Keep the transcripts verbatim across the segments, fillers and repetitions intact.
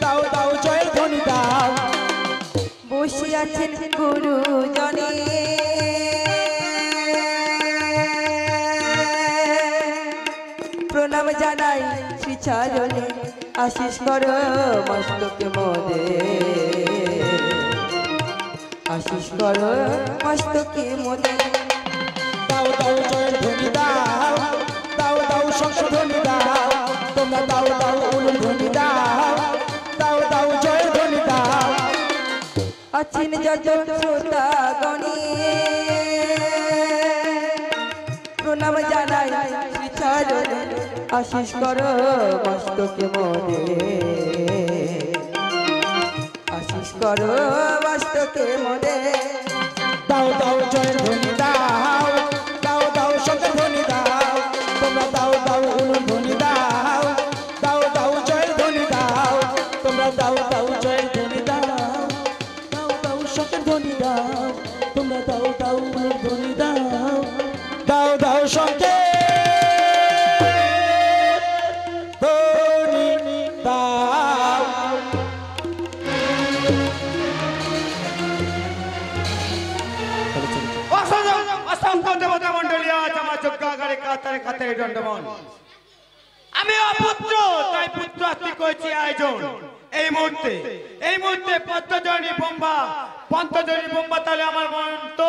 দাও দাও জয় ধ্বনি দাও। বসে আছেন গুরুজনে প্রণাম জানাই শ্রী চরণে আশিস করো মস্তকে মোদে আশিস করো মস্তকে মোদে। দাও দাও জয় ধ্বনি দাও দাও দাও সংশোধনী দাও তোমরা দাও দাও উলুল ধ্বনি দাও দাও দাও জয় ধ্বনি দাও। আছেন যত শ্রোতাগণে প্রণাম জানাই শ্রী চরণে আশিস করো মস্তকে মোদে আশিস করো মস্তকে মোদে। দাও দাও জয় ধ্বনি দাও দাও দাও শঙ্কর ধ্বনি দাও তোমরা দাও দাও উলুল ধ্বনি দাও দাও দাও জয় ধ্বনি দাও তোমরা দাও দাও জয় ধ্বনি দাও দাও দাও শঙ্কর ধ্বনি দাও তোমরা দাও দাও উলুল ধ্বনি দাও দাও দাও শঙ্কর ধ্বনি দাও। অসংখ্য দেবতা মন্ডলী আজ আমার যজ্ঞাগারে কাতারে কাতারে দণ্ডমন। আমি অপুত্র তাই পুত্র আস্তি করেছি আয়োজন। এই মুহূর্তে এই মুহূর্তে পদ্মজনী বোম্বা পন্তজনী বোম্বা তাহলে আমার মন্ত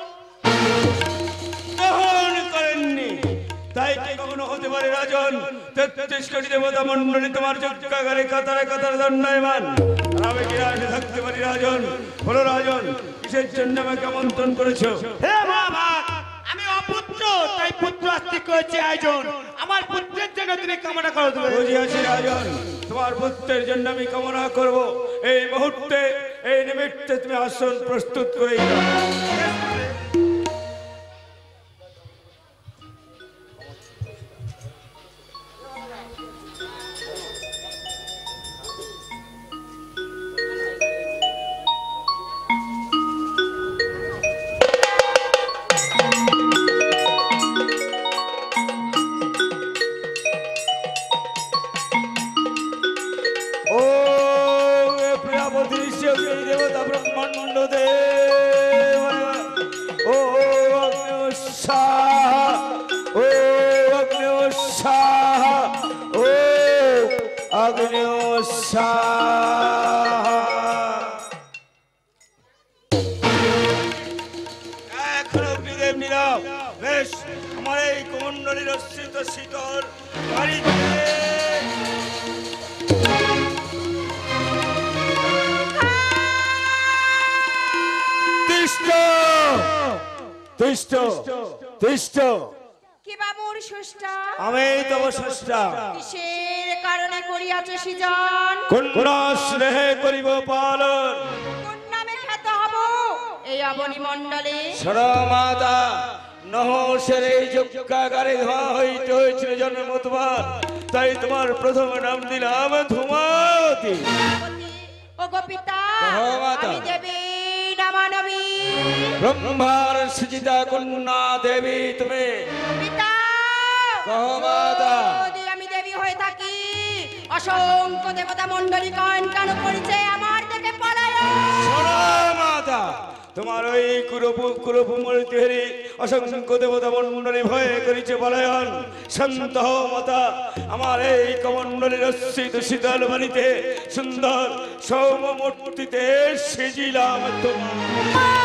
গ্রহণ করেননি। তাই কি কখনো হতে পারে রাজন? তেত্রিশ কোটি দেবতা মন্ডলী তোমার যজ্ঞাগারে কাতারে কাতারে দণ্ডায়মান। আর আমি কি রাজে থাকতে পারি রাজন? বলো রাজন, কিসের জন্য আমাকে আমন্ত্রণ করেছো? হে মহাভাগ, আমি অপুত্র তাই পুত্র আস্তি করেছি আয়োজন। আমার পুত্রের জন্য তুমি কামনা করো। তুমি বুঝিয়াছি রাজন, তোমার পুত্রের জন্য আমি কামনা করব। এই মুহূর্তে এই নিমিত্তে তুমি আসন প্রস্তুত করে দাও। দেবতা ব্রহ্মাণ্ড দেব ও অগ্নি উৎসাহ ও অগ্নি উৎসাহ ও অগ্নি উৎসাহ। এখন অগ্নিদেব নীরব। বেশ, আমার এই কুমণ্ডলীর অশ্রিত শীতল বাড়িতে আমি তব স্রষ্টা। কিসের কারণে করিয়াছ সৃজন? কোন স্নেহে করিব পালন? কোন নামে খ্যাত হব এই অবনী মণ্ডলে? মাতা নহসের এই যজ্ঞাগারে ধোঁয়া হইতে হয়েছিল জন্ম তোমার, তাই তোমার প্রথম নাম দিলাম ধূমাবতী। ও গোপিতা, মাতা আমি দেবী নমানবী ব্রহ্মার সৃজিতা কন্যা দেবী তুমি। পিতা, মাতা যদি আমি দেবী হয়ে থাকি অসংখ্য দেবতা মণ্ডলী কন কেন করেছে আমার থেকে পলায়ন? মাতা তোমার ওই কুরূপু কুরূপু মূর্তি হেরি অসংখ্য দেবতা মণ্ডলী ভয়ে করিছে পলায়ন। শান্ত হও মাতা, আমার এই কমণ্ডলীর অশ্রিত শীতল বাণীতে সুন্দর সৌম মূর্তিতে সেজিলাম তোমার।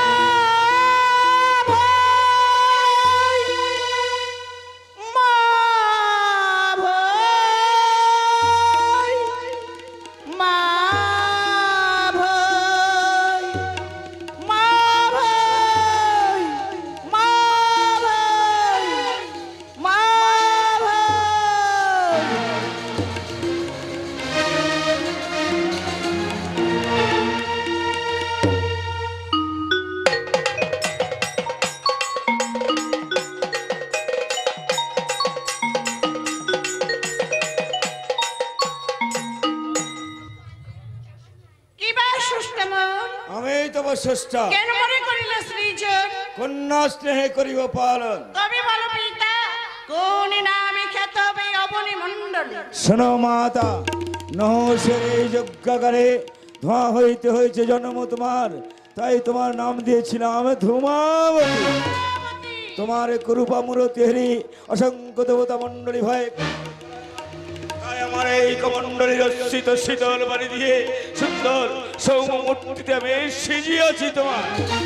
কন্যা স্নেহে করিব পালন। তবে বলো পিতা, কোন নামে খ্যাত হবে অবনী মণ্ডলী? শোনো মাতা, নহসের এই যজ্ঞাগারে ধোঁয়া হইতে হয়েছে জন্ম তোমার, তাই তোমার নাম দিয়েছিলাম ধূমাবতী। তোমার কুরূপা মূরতি হেরি অসংখ্য দেবতা মণ্ডলী ভয়, তাই আমার এই কমণ্ডলী রচিত শীতল বাড়ি দিয়ে সুন্দর সৌম্য মূর্তিতে আমি সিজিয়েছি তোমার।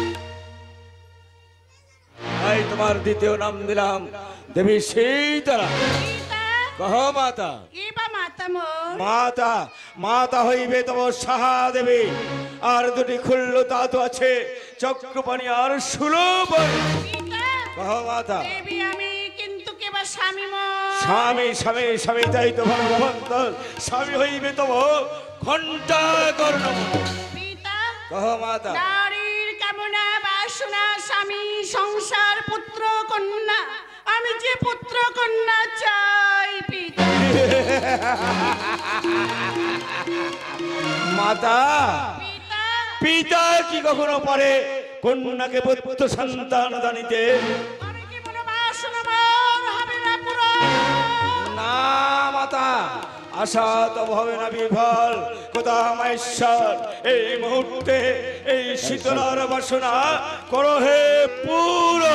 তাই তোমার দ্বিতীয় নাম দিলাম দেবী সীতারা। কহ মাতা। মাতা মাতা হইবে তব সাহা দেবী, আর দুটি খুল্ল তা তো আছে চক্রপাণি আর সুলভনী। কহ মাতা। স্বামী স্বামী স্বামী তাই তো ভগবন্ত স্বামী হইবে তব ঘণ্টা কর্ণ। কহ মাতা। নারীর কামনা বাসনা স্বামী সংসার পুত্র কন্যা, আমি যে পুত্র কন্যা চাই পিতা। মাতা পিতা কি কখনো পারে কন্যাকে পুত্র সন্তান দানিতে? না মাতা, আশা তো হবে না বিফল। কোথা মায়েশ্বর এই মুহূর্তে এই শীতলার বাসনা করো হে পুরো।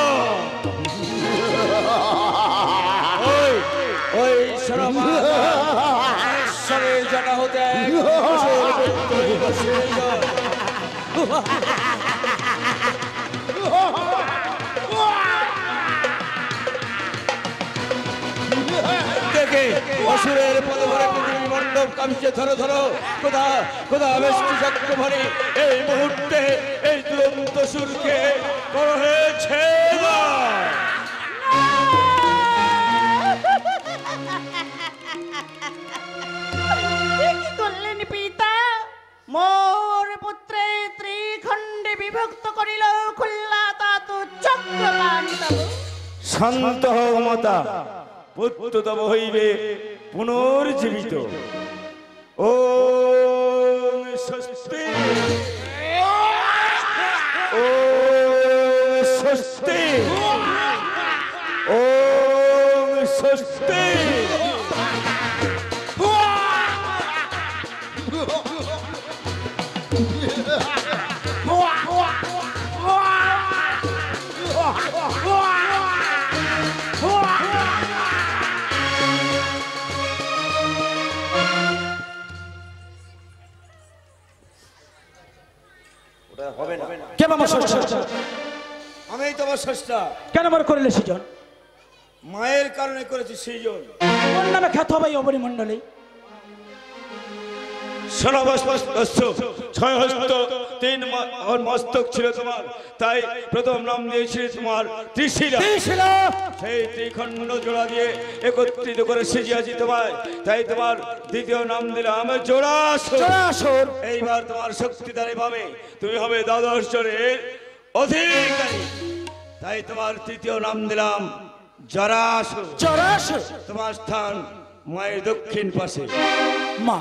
ওই ওই ঈশ্বরের জানা হতে দেখে অসুরের পদে ভরে পৃথিবী মণ্ডপ কামিছে। ধরো ধরো কোথা কোথা বেশি চক্রভরে এই মুহূর্তে এই দুরন্ত সুরকে করো হে ছেদা। কি করলেন পিতা? মোর পুত্রে ত্রিখণ্ডে বিভক্ত করিল খুল্লা তাতু চক্রপাণি তব। শান্ত হও মাতা, পুত্র তব হইবে পুনর্জীবিত। ওম স্বস্তি ওম স্বস্তি ওম স্বস্তি। আমি তোমার স্রষ্টা। কেন আমার করলে সৃজন? মায়ের কারণে করেছি সৃজন। কোন নামে খ্যাত হবে অবনী মণ্ডলী? ছয় হস্ত তিন মস্তক ছিল তোমার, তাই প্রথম নাম দিয়েছি তোমার ত্রিশিলা। সেই ত্রিখণ্ড জোড়া দিয়ে একত্রিত করে সিজিয়েছি তোমায়, তাই তোমার দ্বিতীয় নাম দিলাম জোড়াসুর। এইবার তোমার শক্তিধারী ভাবে তুমি হবে দ্বাদশ জনের অধিকারী, তাই তোমার তৃতীয় নাম দিলাম জরাসুর। জরাসুর তোমার স্থান মায়ের দক্ষিণ পাশে। মা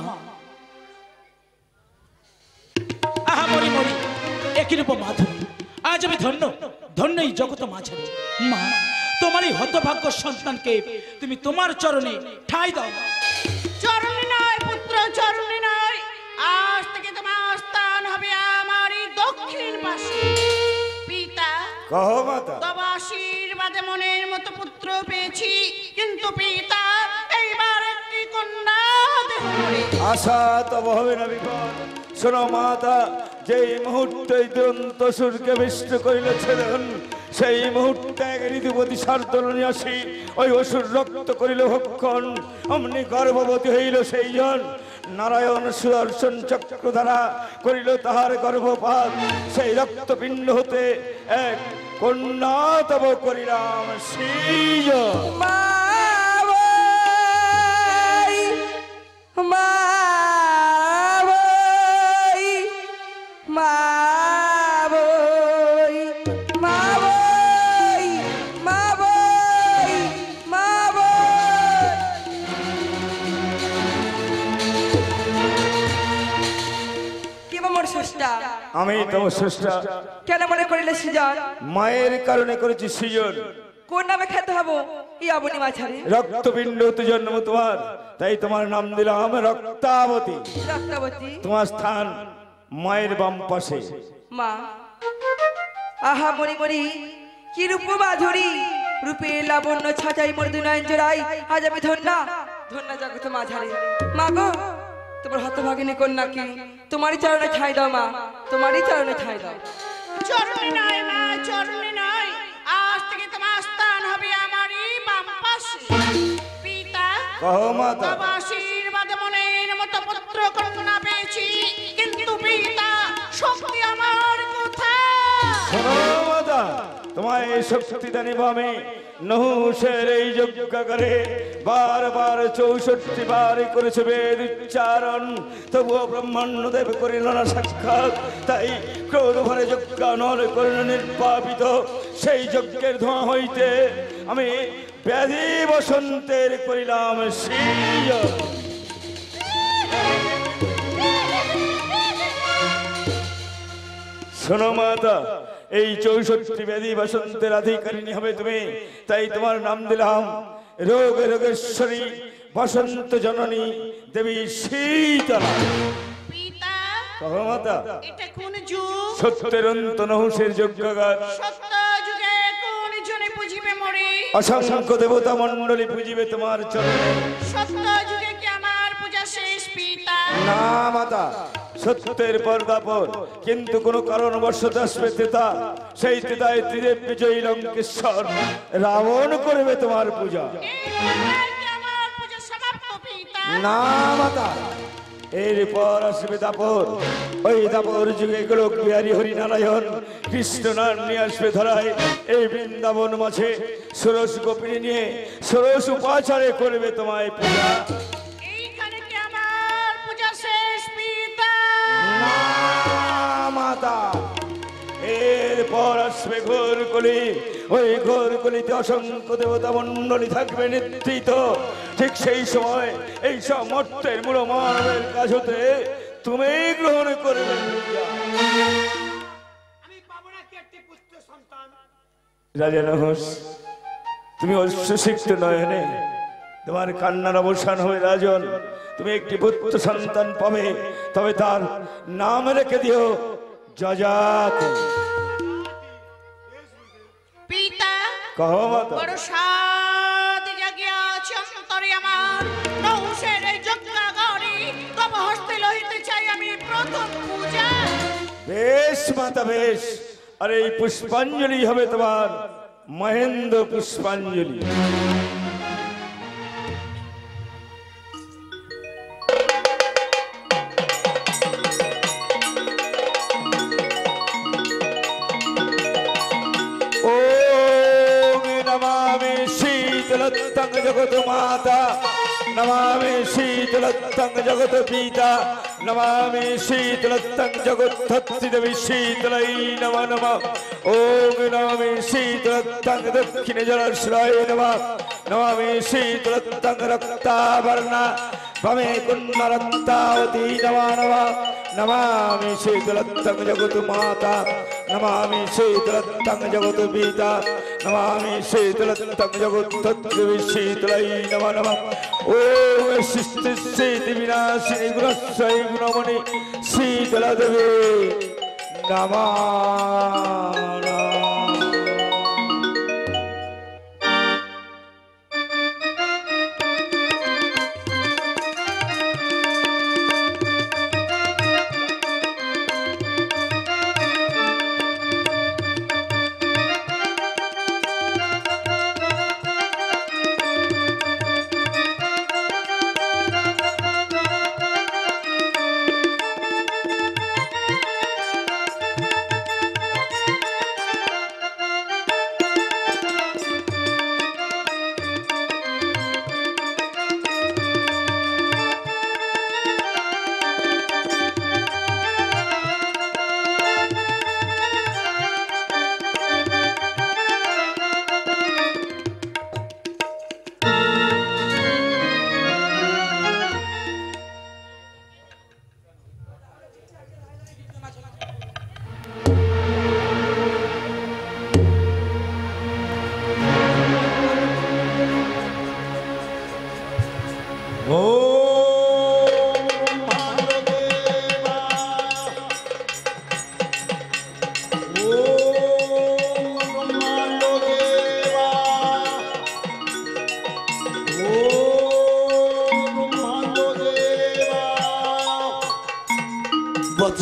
আহা মরি মরি একই রূপ মাধবী, আজ আমি ধন্য ধন্যই জগত মাঝারি। মা তোমার এই হতভাগ্য সন্তানকে তুমি তোমার চরণে ঠাঁই দাও। চরণে নয় পুত্র, চরণে নয়, আজ থেকে তোমার স্থান হবে আমার এই দক্ষিণ পাশে। পিতা কহ মাতা। তব আশীর্বাদে মনের মতো পুত্র পেয়েছি, কিন্তু পিতা এইবার একটি কন্যা দেহ করে। আশা তব হবে না বিপদ। শোনো মাতা, যেই মুহূর্তে দুরন্ত সুরকে বিষ্ট করিল ছেদন, সেই মুহূর্তে এক ঋতুপতি সার্দলনী আসি ওই অসুর রক্ত করিল ভক্ষণ। অমনি গর্ভবতী হইল সেই জন। নারায়ণ সুদর্শন চক্র দ্বারা করিল তাহার গর্ভপাত। সেই রক্তপিণ্ড হতে এক কন্যা তব করিলাম সৃজ। আমি তোমার স্রষ্টা। কেন মনে করিলে সৃজন? মায়ের কারণে করেছি সৃজন। কোন নামে খেতে হবো এই অবনী মাঝারে? রক্তপিণ্ড তো জন্ম তোমার, তাই তোমার নাম দিলাম রক্তাবতী। রক্তাবতী। তোমার স্থান মায়ের বাম পাশে। মা, আহা মরি মরি কি রূপ মাধুরী, রূপে লাবণ্য ছাঁচাই মৃদু নয়ন জোড়াই, আজ আমি ধন্যা ধন্যা জগত মাঝারে। মা গো, তোমার হতভাগিনী কন্যাকে তোমারই চরণে ঠাঁই দাও মা, তোমারই চরণে ঠাঁই দাও। চরণে নয় মা, চরণে নয়, আজ থেকে তোমার স্থান হবে আমারই বাম পাশে। পিতা, কহো মাতা। বাবা আশীর্বাদ মনের মতো পুত্র কন্যা পেয়েছি, কিন্তু পিতা শক্তি আমার কোথায়? শোনো মাতা, তোমায় এই শক্তি দানিব আমি। নহুষের এই যজ্ঞাগারে বারবার চৌষট্টি বার করেছে বেদ উচ্চারণ, তবুও ব্রহ্মাণ্ড দেব করিল না সাক্ষাৎ। তাই ক্রোধ ভরে যজ্ঞ নর করিল নির্বাপিত। সেই যজ্ঞের ধোঁয়া হইতে আমি ব্যাধি বসন্তের করিলাম সৃজ। শোনো মাতা, এই চৌষট্টি ব্যাধি বসন্তের অধিকারিণী হবে তুমি, তাই তোমার নাম দিলাম রোগ রোগেশ্বরী বসন্ত জননী দেবী শীতলা। পিতা, কহো মাতা। এটা কোন যুগ? সত্যের অন্ত নহুষের যজ্ঞাগার। সত্য যুগে কোন জনে পুজিবে মরে? অসংখ্য দেবতা মণ্ডলী পুজিবে তোমার চরণে। সত্য যুগে কি আমার পূজা শেষ পিতা? না মাতা, সত্যের পর্দাপর, কিন্তু কোন কারণবশত আসবে তেতা। সেই তেতায় ত্রিদেব বিজয়ী লঙ্কেশ্বর রাবণ করবে তোমার পূজা। এই পূজায় কি আমার পূজা সমাপ্ত পিতা? না মাতা, এরপর আসবে দাপর। ওই দাপর যুগে গোলক বিহারী হরিনারায়ণ কৃষ্ণ নাম নিয়ে আসবে ধরায় এই বৃন্দাবন মাঝে। ষোড়শ গোপিনী নিয়ে ষোড়শ উপাচারে করবে তোমায় পূজা। এইখানে কি আমার পূজা শেষ পিতা? না মাতা, এরপর আসবে ঘোর কলি। ওই ঘোর কলিতে অসংখ্য দেবতা মণ্ডলী থাকবে নেতৃত্ব। ঠিক সেই সময় এই সব মর্তের মূল মানবের কাজ হতে তুমি গ্রহণ করবে। রাজা নহস, তুমি অশ্বসিক্ত নয়নে তোমার কান্নার অবসান হবে রাজন। তুমি একটি পুত্র সন্তান পাবে, তবে তার নাম রেখে দিও যজাতি। পিতা, কহো মাতা। বড় সাদ জাগিয়াছে অন্তরে আমার, নহুষের এই যজ্ঞাগারে তব হস্তে লইতে চাই আমি প্রথম পূজা। বেশ মাতা বেশ, আর এই পুষ্পাঞ্জলি হবে তোমার মহেন্দ্র পুষ্পাঞ্জলি। शीतलत्तं जगत माता नमामि शीतलत्तं जगत पिता नमामि शीतलत्तं जगत धत्रिदेवी शीतलै नमः नमः। ओम नमामि शीतलत्तं दक्षिण जलश्राय नमः। नमामि शीतलत्तं रक्तावर्ण भवे कुन्म रक्तावती नमः नमः। नमामि शीतलत्तं जगत माता नमामि शीतलत्तं जगत पिता नमामि शीतलत्तं जगत धत्रिदेवी शीतलै नमः नमः। ओम सृष्टि स्थिति विनाशिनी गुणश्रय गुणमणि शीतला देवी नमः नमः।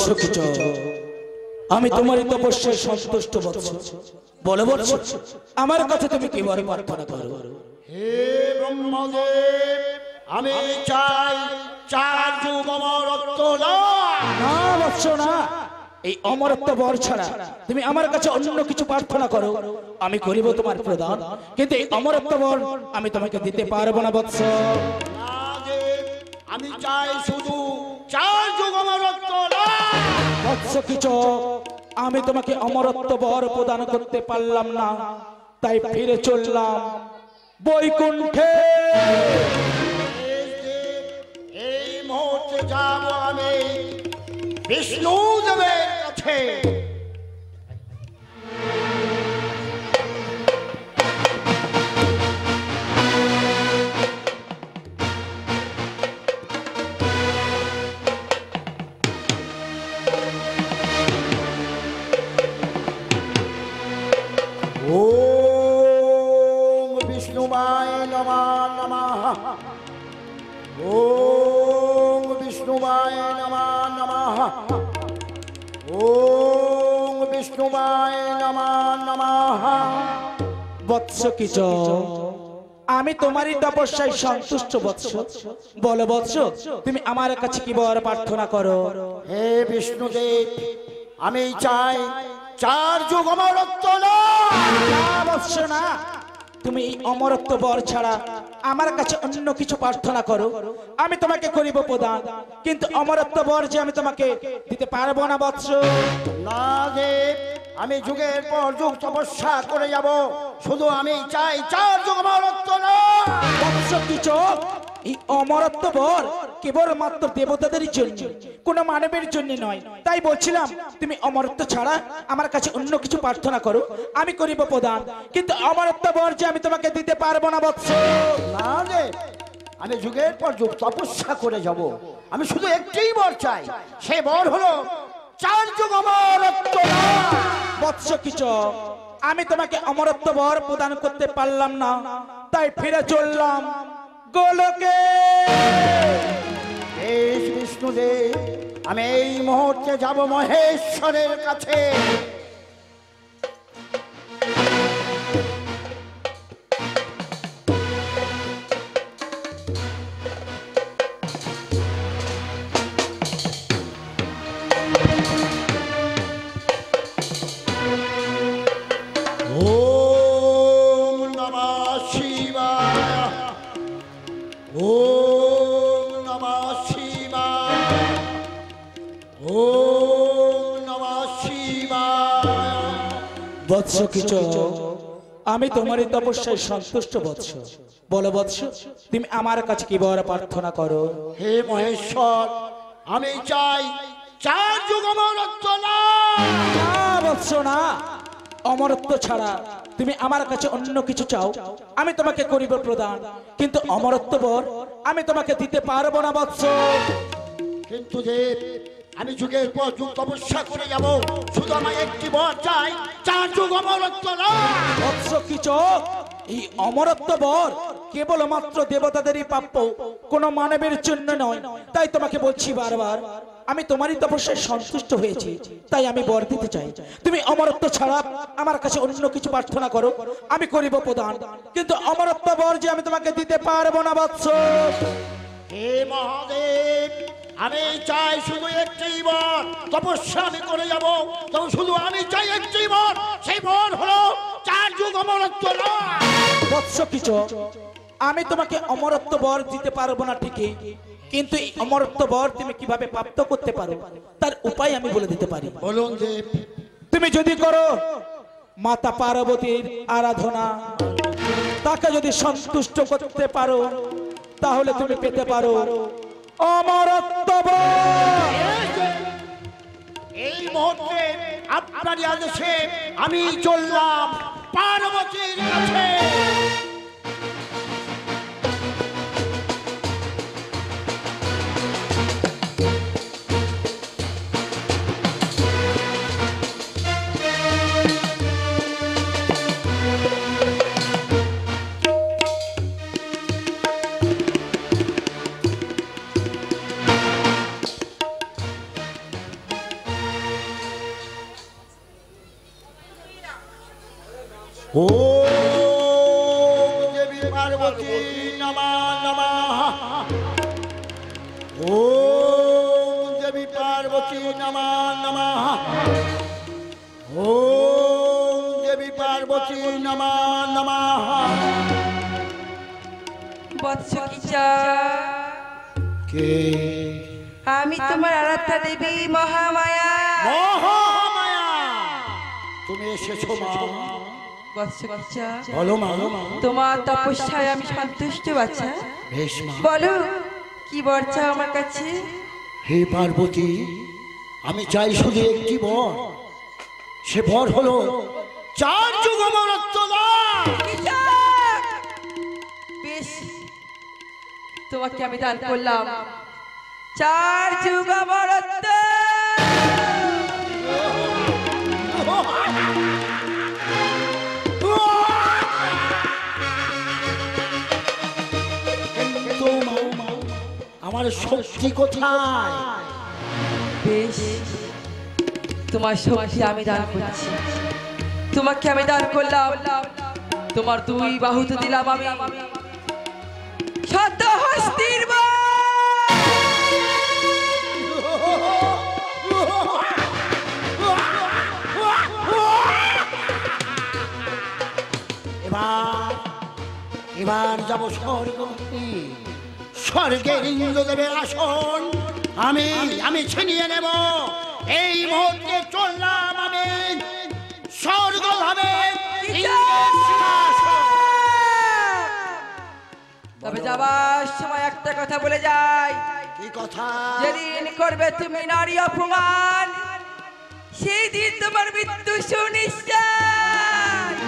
বৎস কিছু আমি তোমার তপস্যায় সন্তুষ্ট বৎস বলে বৎস আমার কাছে তুমি কি বড় প্রার্থনা করো হে ব্রহ্মদেব আমি চাই চার যুগ অমরত্ব লাভ। না বৎস না এই অমরত্ব বর ছাড়া তুমি আমার কাছে অন্য কিছু প্রার্থনা করো আমি করিব তোমার প্রদান কিন্তু এই অমরত্ব বর আমি তোমাকে দিতে পারবো না বৎস না দেব, আমি চাই শুধু চার যুগ অমরত্ব লাভ। বৎস কিছু আমি তোমাকে অমরত্ব বর প্রদান করতে পারলাম না তাই ফিরে চললাম বৈকুণ্ঠে এই মুহূর্তে যাব আমি বিষ্ণু দেবের কাছে। ওম বিষ্ণুমায় নমঃ নমঃ। ওম বিষ্ণুমায় নমঃ নমঃ। ওম বিষ্ণুমায় নমঃ নমঃ। বৎস কিচ আমি তোমারই তপস্যায় সন্তুষ্ট বৎস বলো বৎস তুমি আমার কাছে কি বর প্রার্থনা করো হে বিষ্ণুদেব আমি চাই চার যুগ অমরত্ব লাভ। না বৎস না তুমি এই অমরত্ব বর ছাড়া আমার কাছে অন্য কিছু প্রার্থনা করো আমি তোমাকে করিব প্রদান কিন্তু অমরত্ব বর যে আমি তোমাকে দিতে পারবো না বৎস না দেব, আমি যুগের পর যুগ তপস্যা করে যাব শুধু আমি চাই চার যুগ অমরত্ব লাভ। বৎস কিচ এই অমরত্ব বর কেবল মাত্র দেবতাদেরই জন্য কোনো মানবের জন্য নয় তাই বলছিলাম তুমি অমরত্ব ছাড়া আমার কাছে অন্য কিছু প্রার্থনা করো আমি করিব প্রদান কিন্তু অমরত্ব বর যে আমি তোমাকে দিতে পারবো না বৎস না দেব, আমি যুগের পর যুগ তপস্যা করে যাব আমি শুধু একটিই বর চাই সে বর হলো চার যুগ অমরত্ব লাভ। বৎস কিচ আমি তোমাকে অমরত্ব বর প্রদান করতে পারলাম না তাই ফিরে চললাম গোলকে হে বিষ্ণুদেব আমি এই মুহূর্তে যাব মহেশ্বরের কাছে। ওম নমঃ শিবায়। ওম নমঃ শিবায়। ওম নমঃ শিবায়। বৎস কিচ আমি তোমারই তপস্যায় সন্তুষ্ট বৎস বলো বৎস তুমি আমার কাছে কি বর প্রার্থনা করো হে মহেশ্বর আমি চাই চার যুগ অমরত্ব লাভ। না বৎস না অমরত্ব ছাড়া তুমি আমার কাছে অন্য কিছু চাও আমি তোমাকে করিব প্রদান কিন্তু অমরত্ব বর আমি তোমাকে দিতে পারবো না বৎস কিন্তু দেব আমি যুগের পর যুগ তপস্যা করে যাব শুধু আমার একটি বর চাই চার যুগ অমরত্ব লাভ। বৎস কিচ এই অমরত্ব বর কেবলমাত্র দেবতাদেরই প্রাপ্য কোনো মানবের জন্য নয় তাই তোমাকে বলছি বারবার আমি তোমারই তপস্যায় সন্তুষ্ট হয়েছি তাই আমি বর দিতে চাই তুমি অমরত্ব ছাড়া আমার কাছে অন্য কিছু প্রার্থনা করো আমি করিব প্রদান কিন্তু অমরত্ব বর যে আমি তোমাকে দিতে পারবো না বৎস হে মহাদেব আমি চাই শুধু একটি বর তপস্যা আমি করে যাব তবে শুধু আমি চাই একটি বর সেই বর হলো চার যুগ অমরত্ব লাভ। বৎস কিচ আমি তোমাকে অমরত্ব বর দিতে পারবো না ঠিকই কিন্তু এই অমরত্ব বর তুমি কিভাবে প্রাপ্ত করতে পারো তার উপায় আমি বলে দিতে পারি বলুন দেব। তুমি যদি করো মাতা পার্বতীর আরাধনা তাকে যদি সন্তুষ্ট করতে পারো তাহলে তুমি পেতে পারো অমরত্ব বর এই মুহূর্তে আপনার আদেশে আমি চললাম পার্বতীর কাছে। ও দেবী পার্বতী নমা নমা ও দেবী পার্বতী নমা নমা ও দেবী পার্বতী নমা নমা বৎস কিচা কে আমি তোমার আরাধ্যা দেবী মহামায়া। মহামায়া তুমি এসেছো মা বৎস কিচা বলো মা তোমার তপস্যায় আমি সন্তুষ্ট বাচ্চা। বেশ মা বলো কি বর চাও আমার কাছে? হে পার্বতী আমি চাই শুধু একটি বর, সে বর হলো চার যুগ অমরত্ব দান। কিচা! বেশ, তোমাকে আমি দান করলাম চার যুগ অমরত্ব। কিন্তু আমার শক্তি কোথায়? বেশ, তোমার শক্তি আমি দান করছি। তোমাকে আমি দান করলাম তোমার দুই বাহুতে দিলাম আমি শত হস্তির বর। এবার এবার যাব স্বর্গমুখী, স্বর্গের ইন্দ্রদেবের আসন আমি আমি ছিনিয়ে নেব। এই মুহূর্তে চললাম আমি স্বর্গধামে। তবে যাবার সময় একটা কথা বলে যাই। কি কথা? যেদিন করবে তুমি নারী অপমান, সেই দিন তোমার মৃত্যু সুনিশ্চিত।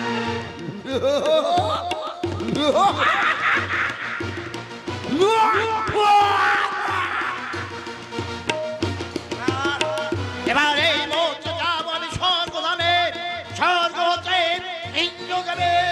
এবার এই মুহূর্তে যাব আমি স্বর্গধামে, স্বর্গ হতে ইন্দ্রদেবের